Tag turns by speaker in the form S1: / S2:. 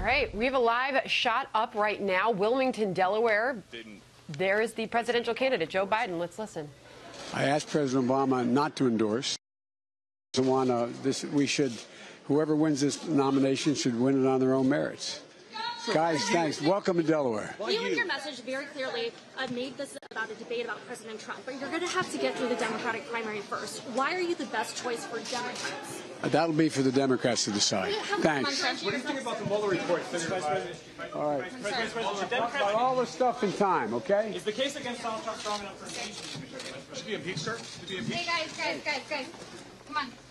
S1: right, we have a live shot up right now. Wilmington, Delaware. There is the presidential candidate, Joe Biden. Let's listen.
S2: I asked President Obama not to endorse. Whoever wins this nomination should win it on their own merits. Guys, thanks. Welcome to Delaware.
S3: You and your message very clearly made this about a debate about President Trump, but you're going to have to get through the Democratic primary first. Why are you the best choice for Democrats?
S2: That'll be for the Democrats to decide. Thanks.
S4: What do you think about the Mueller report, Mr. Vice President?
S2: All right.
S4: Vice President,
S2: About all this stuff in time, okay?
S4: Is the case against Donald Trump strong enough for impeachment? Should be impeached, sir? Should be impeached?
S5: Hey, guys. Come on.